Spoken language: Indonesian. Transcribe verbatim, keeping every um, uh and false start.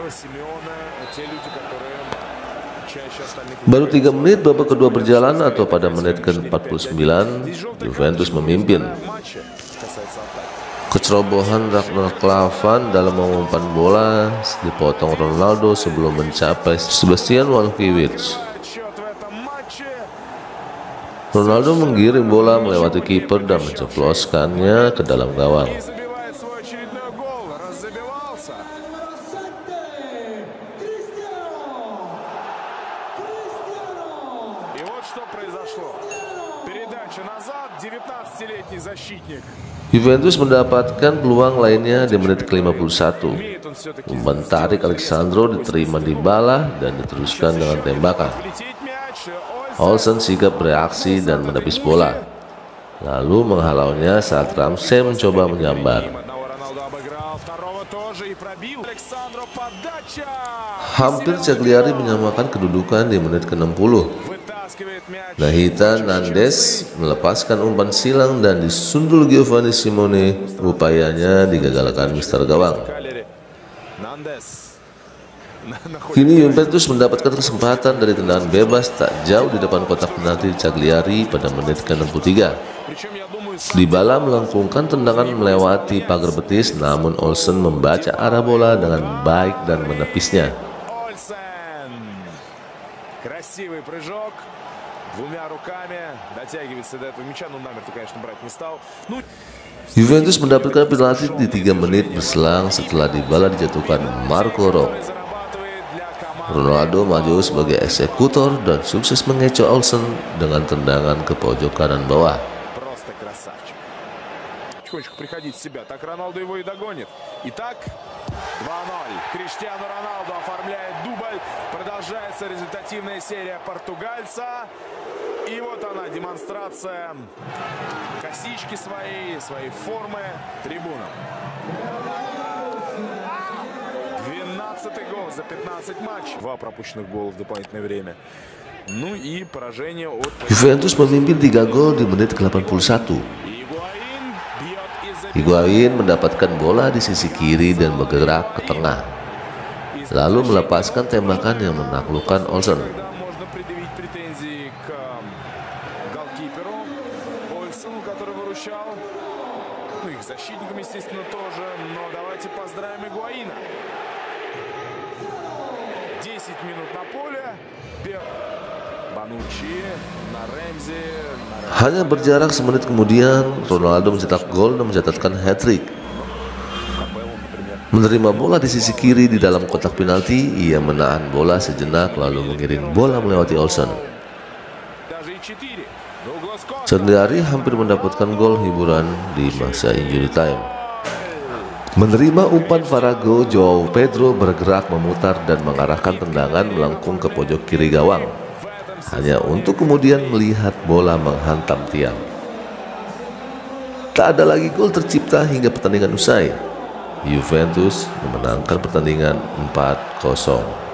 Baru tiga menit babak kedua berjalan atau pada menit ke empat puluh sembilan, Juventus memimpin. Kecerobohan Ragnar Klavan dalam mengumpan bola dipotong Ronaldo sebelum mencapai Sebastian Walkiewicz. Ronaldo menggiring bola melewati kiper dan menceploskannya ke dalam gawang. Juventus mendapatkan peluang lainnya di menit ke lima puluh satu. Umpan tarik Alexandro diterima Dybala dan diteruskan dengan tembakan. Olsen sigap bereaksi dan menepis bola, lalu menghalaunya saat Ramsey mencoba menyambar. Hampir Cagliari menyamakan kedudukan di menit ke enam puluh. Nahita Nandes melepaskan umpan silang dan disundul Giovanni Simone. Upayanya digagalkan mister Gawang. Kini Juventus mendapatkan kesempatan dari tendangan bebas tak jauh di depan kotak penalti Cagliari pada menit ke enam puluh tiga. Dybala melengkungkan tendangan melewati pagar betis, namun Olsen membaca arah bola dengan baik dan menepisnya. Juventus mendapatkan penalti di tiga menit berselang setelah Dybala dijatuhkan Marco Rok. Ronaldo maju sebagai eksekutor dan sukses mengecoh Olsen dengan tendangan ke pojok kanan bawah. два ноль. Криштиану Роналду оформляет дубль. Продолжается результативная серия португальца. И вот она, демонстрация косички своей, своей формы трибунам. двенадцатый гол за пятнадцать матчей. Два пропущенных гола в дополнительное время. Ну и поражение от... Juventus memimpin tiga gol di menit ke delapan puluh satu. Higuain mendapatkan bola di sisi kiri dan bergerak ke tengah, lalu melepaskan tembakan yang menaklukkan Olsen. Hanya berjarak semenit kemudian, Ronaldo mencetak gol dan mencatatkan hat-trick. Menerima bola di sisi kiri di dalam kotak penalti, ia menahan bola sejenak lalu mengirim bola melewati Olsen. Cagliari hampir mendapatkan gol hiburan di masa injury time. Menerima umpan Farago, Joao Pedro bergerak memutar dan mengarahkan tendangan melengkung ke pojok kiri gawang, hanya untuk kemudian melihat bola menghantam tiang. Tak ada lagi gol tercipta hingga pertandingan usai. Juventus memenangkan pertandingan empat kosong.